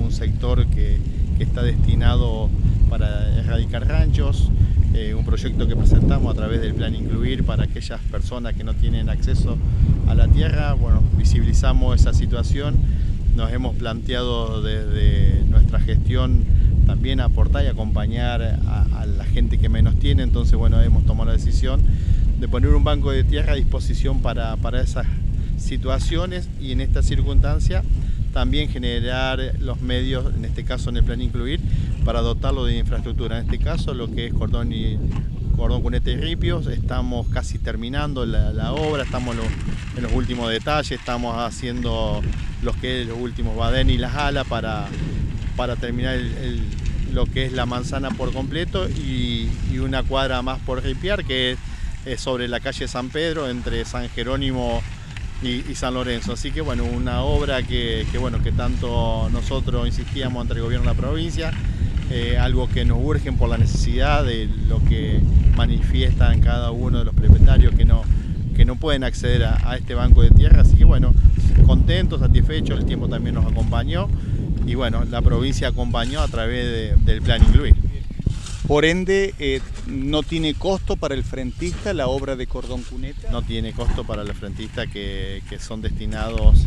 un sector que está destinado para erradicar ranchos, un proyecto que presentamos a través del Plan Incluir para aquellas personas que no tienen acceso a la tierra. Bueno, visibilizamos esa situación, nos hemos planteado desde nuestra gestión también aportar y acompañar a la gente que menos tiene, entonces bueno, hemos tomado la decisión de poner un banco de tierra a disposición para esas situaciones y en esta circunstancia también generar los medios, en este caso en el Plan Incluir, para dotarlo de infraestructura. En este caso lo que es cordón cuneta y ripios, estamos casi terminando la obra, estamos en los últimos detalles, estamos haciendo los últimos badén y las alas para terminar lo que es la manzana por completo y una cuadra más por ripiar, que es sobre la calle San Pedro, entre San Jerónimo y San Lorenzo. Así que bueno, una obra que tanto nosotros insistíamos ante el gobierno de la provincia, algo que nos urgen por la necesidad de lo que manifiestan cada uno de los propietarios que no pueden acceder a este banco de tierra. Así que bueno, contentos, satisfechos, el tiempo también nos acompañó y bueno, la provincia acompañó a través del Plan Incluir. Por ende, no tiene costo para el frentista la obra de cordón cuneta. No tiene costo para los frentistas que son destinados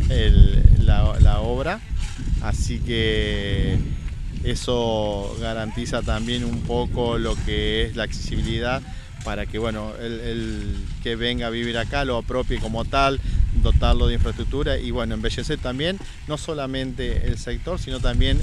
la obra, así que eso garantiza también un poco lo que es la accesibilidad para que bueno, el que venga a vivir acá lo apropie como tal, dotarlo de infraestructura y bueno, embellecer también no solamente el sector, sino también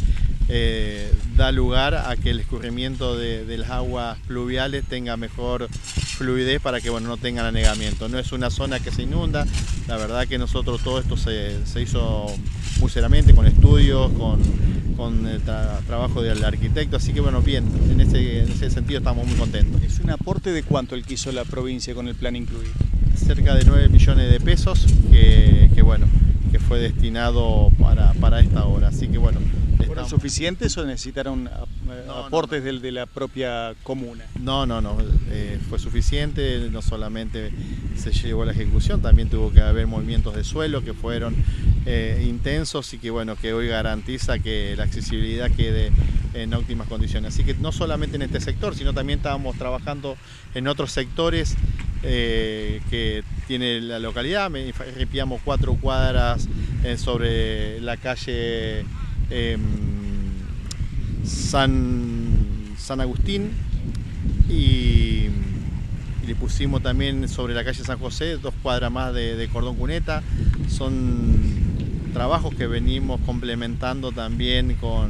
da lugar a que el escurrimiento de las aguas pluviales tenga mejor fluidez para que bueno, no tengan anegamiento. No es una zona que se inunda, la verdad que nosotros todo esto se hizo muy seriamente, con estudios, con el trabajo del arquitecto, así que bueno, bien, en ese sentido estamos muy contentos. ¿Es un aporte de cuánto el que hizo la provincia con el Plan Incluir? Cerca de 9 millones de pesos que fue destinado para esta obra, así que bueno. ¿Fueron suficientes o necesitaron aportes de la propia comuna? No, fue suficiente, no solamente se llevó a la ejecución, también tuvo que haber movimientos de suelo que fueron intensos y que bueno, que hoy garantiza que la accesibilidad quede en óptimas condiciones. Así que no solamente en este sector, sino también estábamos trabajando en otros sectores que tiene la localidad. Ripiamos 4 cuadras sobre la calle San Agustín y le pusimos también sobre la calle San José 2 cuadras más de cordón cuneta. Son trabajos que venimos complementando también con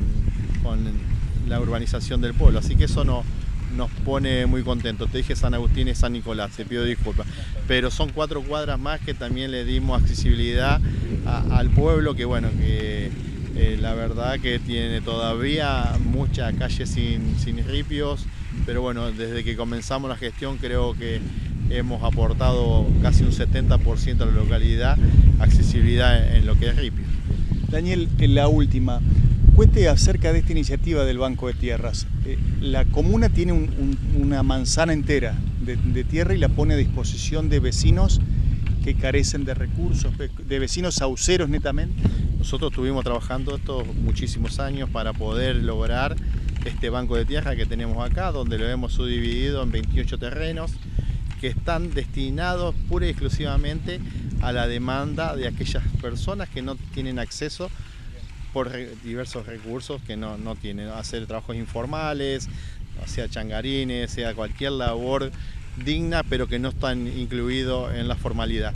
la urbanización del pueblo, así que eso nos pone muy contentos. Te dije San Agustín y San Nicolás, te pido disculpas, pero son 4 cuadras más que también le dimos accesibilidad al pueblo, que bueno, que la verdad que tiene todavía muchas calles sin ripios, pero bueno, desde que comenzamos la gestión creo que hemos aportado casi un 70% a la localidad accesibilidad en lo que es ripio. Daniel, la última, cuente acerca de esta iniciativa del Banco de Tierras. La comuna tiene una manzana entera de tierra y la pone a disposición de vecinos que carecen de recursos, de vecinos sauceros netamente. Nosotros estuvimos trabajando estos muchísimos años para poder lograr este banco de tierra que tenemos acá, donde lo hemos subdividido en 28 terrenos que están destinados pura y exclusivamente a la demanda de aquellas personas que no tienen acceso por diversos recursos que no tienen, hacer trabajos informales, sea changarines, sea cualquier labor digna, pero que no están incluidos en la formalidad.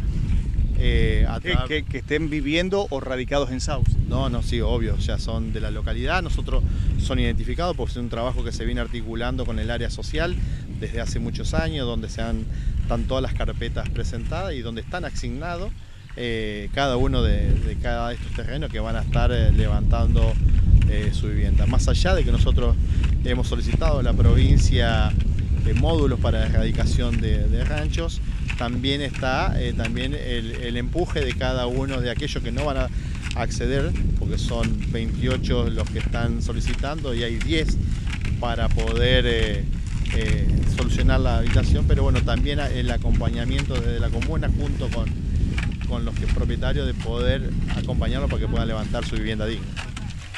Que estén viviendo o radicados en sauce. No, sí, obvio, ya son de la localidad, nosotros son identificados porque es un trabajo que se viene articulando con el área social desde hace muchos años, donde están todas las carpetas presentadas y donde están asignados cada uno de cada de estos terrenos que van a estar levantando su vivienda. Más allá de que nosotros hemos solicitado a la provincia módulos para erradicación de ranchos, también está el empuje de cada uno de aquellos que no van a acceder, porque son 28 los que están solicitando y hay 10 para poder solucionar la habitación, pero bueno, también el acompañamiento desde la comuna junto con los propietarios de poder acompañarlos para que puedan levantar su vivienda digna.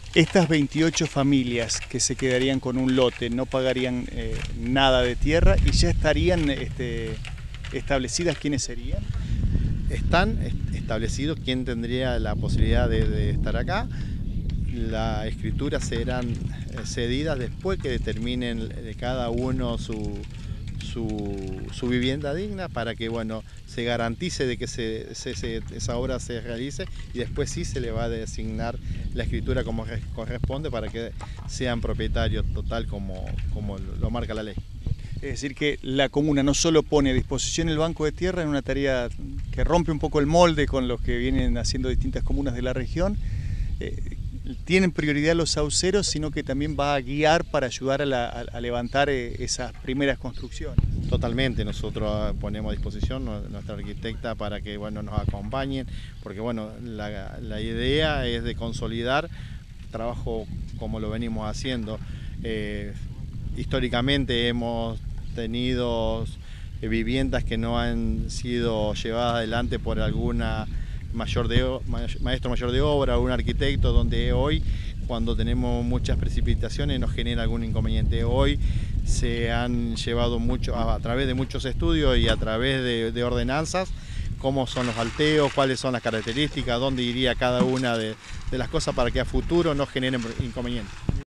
Estas 28 familias que se quedarían con un lote no pagarían nada de tierra y ya estarían establecidas quiénes serían. Están establecidos quién tendría la posibilidad de estar acá. Las escrituras serán cedidas después que determinen cada uno su vivienda digna, para que bueno, se garantice de que esa obra se realice, y después sí se le va a designar la escritura como corresponde para que sean propietarios total como lo marca la ley. Es decir, que la comuna no solo pone a disposición el banco de tierra en una tarea que rompe un poco el molde con los que vienen haciendo distintas comunas de la región, tienen prioridad los sauceros, sino que también va a guiar para ayudar a levantar esas primeras construcciones. Totalmente, nosotros ponemos a disposición nuestra arquitecta para que bueno, nos acompañen, porque bueno, la idea es de consolidar trabajo como lo venimos haciendo. Históricamente hemos tenido viviendas que no han sido llevadas adelante por alguna maestro mayor de obra, algún arquitecto, donde hoy, cuando tenemos muchas precipitaciones, nos genera algún inconveniente. Hoy se han llevado a través de muchos estudios y a través de ordenanzas, cómo son los alteos, cuáles son las características, dónde iría cada una de las cosas para que a futuro no generen inconvenientes.